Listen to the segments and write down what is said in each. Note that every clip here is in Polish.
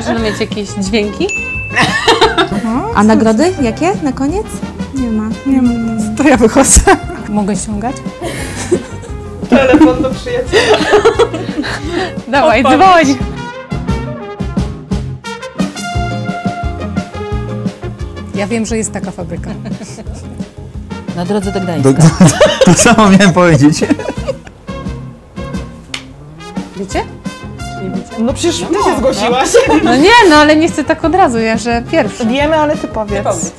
Można mieć jakieś dźwięki? A nagrody jakie na koniec? Nie ma. Nie ma. To ja wychodzę. Mogę ściągać? Telefon do przyjaciela. Dawaj, dzwoń! Ja wiem, że jest taka fabryka. Na drodze do Gdańska. To samo miałem powiedzieć. Wiecie? Czy nie wiecie? No przecież ty się zgłosiłaś. No nie, no ale nie chcę tak od razu, ja że pierwszy. Wiemy, ale ty powiedz.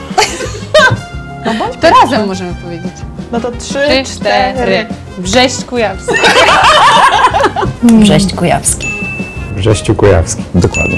No bądź to razem możemy powiedzieć. No to 3, 4. Brześć Kujawski. Brześć Kujawski. Brześciu Kujawski. Dokładnie.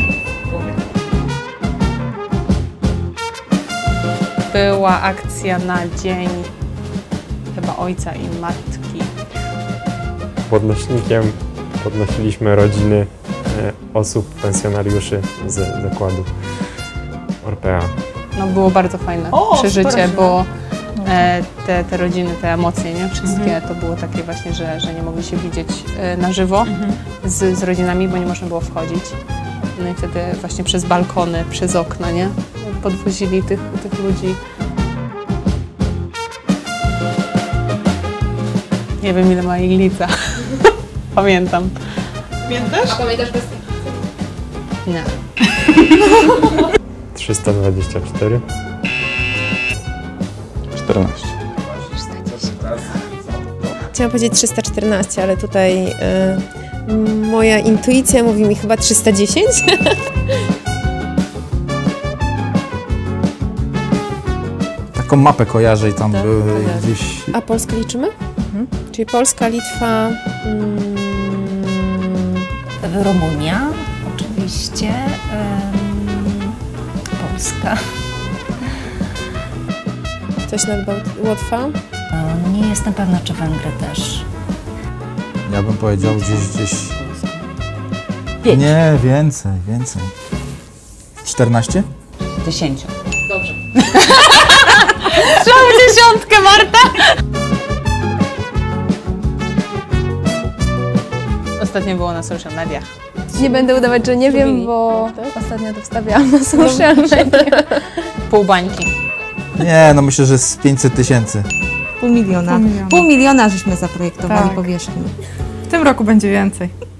Była akcja na dzień chyba ojca i matki. Podnośnikiem podnosiliśmy rodziny osób, pensjonariuszy z zakładu Orpea. No było bardzo fajne przeżycie, bo te rodziny, te emocje, nie? Wszystkie to było takie właśnie, że nie mogli się widzieć na żywo z rodzinami, bo nie można było wchodzić. No i wtedy właśnie przez balkony, przez okna, nie? Podwozili tych ludzi. Nie wiem, ile ma iglica. Pamiętam. Pamiętasz? A pamiętasz bez... Nie. 324. 14. Chciałam powiedzieć 314, ale tutaj moja intuicja mówi mi chyba 310. Taką mapę kojarzę i tam były gdzieś... A Polskę liczymy? Czyli Polska, Litwa... Rumunia, oczywiście. Polska. Coś nad Łotwa? Nie jestem pewna, czy Węgry też. Ja bym powiedział gdzieś... 5. Nie, więcej. 14? 10. Dobrze. Strzał dziesiątkę, Marta! Ostatnio było na social mediach. Nie będę udawać, że nie wiem, bo ostatnio to wstawiałam na social media. Pół bańki. Nie, no myślę, że z 500 000. Pół miliona żeśmy zaprojektowali powierzchni. W tym roku będzie więcej.